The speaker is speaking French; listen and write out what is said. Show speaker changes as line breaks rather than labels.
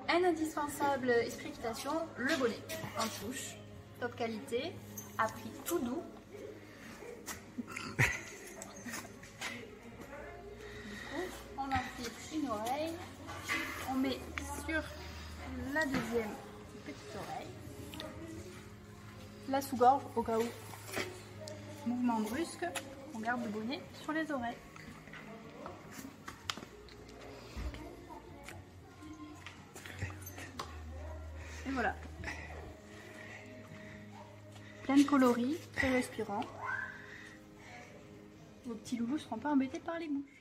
Un indispensable esprit équitation, le bonnet en souche, top qualité, à prix tout doux. Du coup, on enfile une oreille, on met sur la deuxième petite oreille, la sous-gorge au cas où mouvement brusque, on garde le bonnet sur les oreilles. Et voilà. Plein de coloris, très respirant. Vos petits loulous ne seront pas embêtés par les mouches.